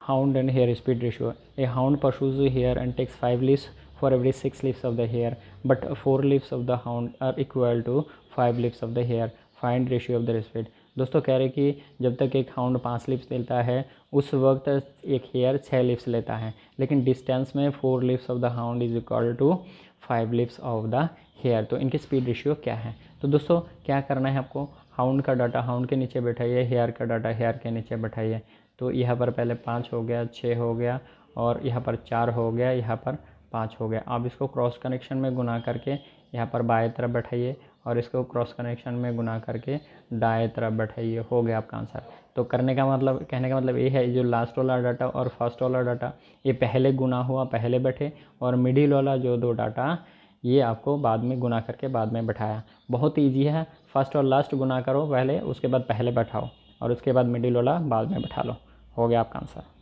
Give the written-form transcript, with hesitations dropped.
hound and hare speed ratio. A hound pursues the hare and takes 5 leaps for every 6 leaps of the hare, but 4 leaps of the hound are equal to 5 leaps of the hare. Find ratio of their speed. दोस्तों कह रहे कि जब तक एक hound 5 lips लेता है उस वक्त एक हेयर 6 लिप्स लेता है, लेकिन डिस्टेंस में 4 leaps of the hound is equal to 5 leaps of the hare. तो इनकी स्पीड रेशियो क्या है? तो दोस्तों क्या करना है आपको, हाउंड का डाटा हाउंड के नीचे बैठाइए, हेयर का डाटा हेयर के नीचे बैठाइए। तो यहाँ पर पहले 5 हो गया, 6 हो गया और यहाँ पर 4 हो गया, यहाँ पर 5 हो गया। आप इसको क्रॉस कनेक्शन में गुना करके यहाँ पर बाएं तरफ बैठाइए और इसको क्रॉस कनेक्शन में गुना करके दाएं तरफ बैठाइए। हो गया आपका आंसर। तो करने का मतलब, कहने का मतलब ये है, जो लास्ट वाला डाटा और फर्स्ट वाला डाटा ये पहले गुना हुआ पहले बैठे, और मिडिल वाला जो 2 डाटा ये आपको बाद में गुना करके बाद में बैठाया। बहुत ईजी है, फर्स्ट और लास्ट गुना करो पहले, उसके बाद पहले बैठाओ और उसके बाद मिडिल वाला बाद में बैठा लो। हो गया आपका आंसर।